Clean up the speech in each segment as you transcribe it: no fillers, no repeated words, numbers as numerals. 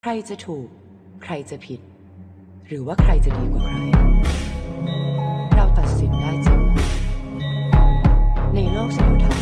รจะถูกใครจะผิดหรือว่าใครจะดีกว่าใครเราตัดสินได้จริงในโลกสมมุติธรรม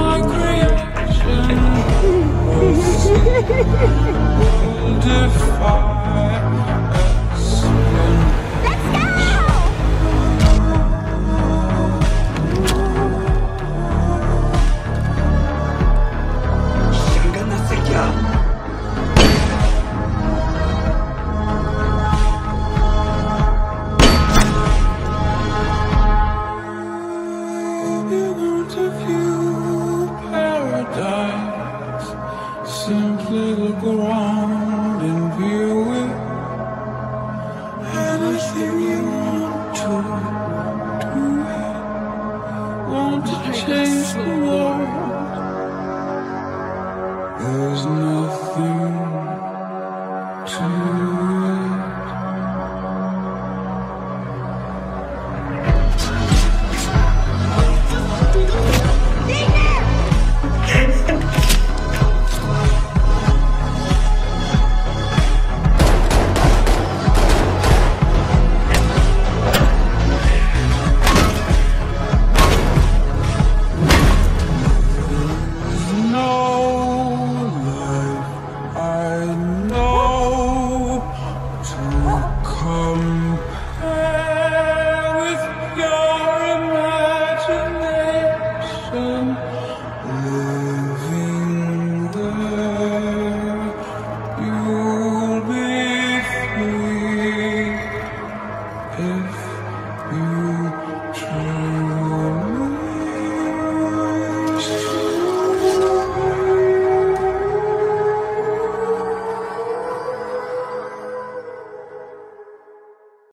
Defy